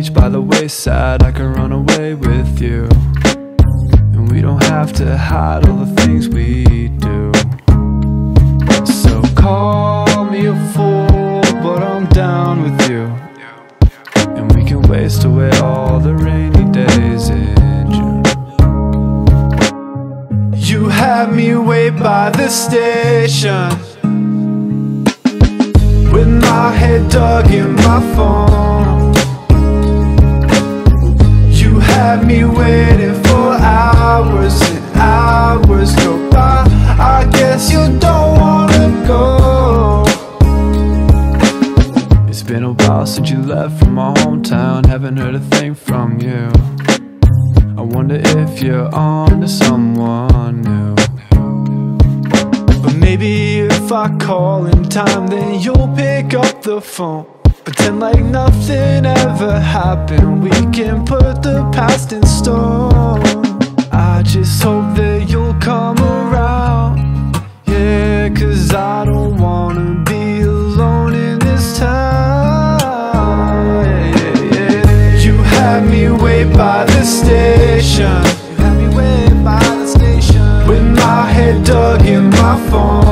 beach by the wayside, I can run away with you, and we don't have to hide all the things we do. So call me a fool, but I'm down with you, and we can waste away all the rainy days in June. You had me wait by the station, with my head dug in my phone. You had me waiting for hours and hours go by. I guess you don't wanna go. It's been a while since you left from my hometown, haven't heard a thing from you. I wonder if you're on to someone new. But maybe if I call in time, then you'll pick up the phone. Pretend like nothing ever happened, we can put the past in stone. I just hope that you'll come around, yeah, 'cause I don't wanna be alone in this town, yeah, yeah, yeah. You had me wait by the station, you had me wait by the station, with my head dug in my phone.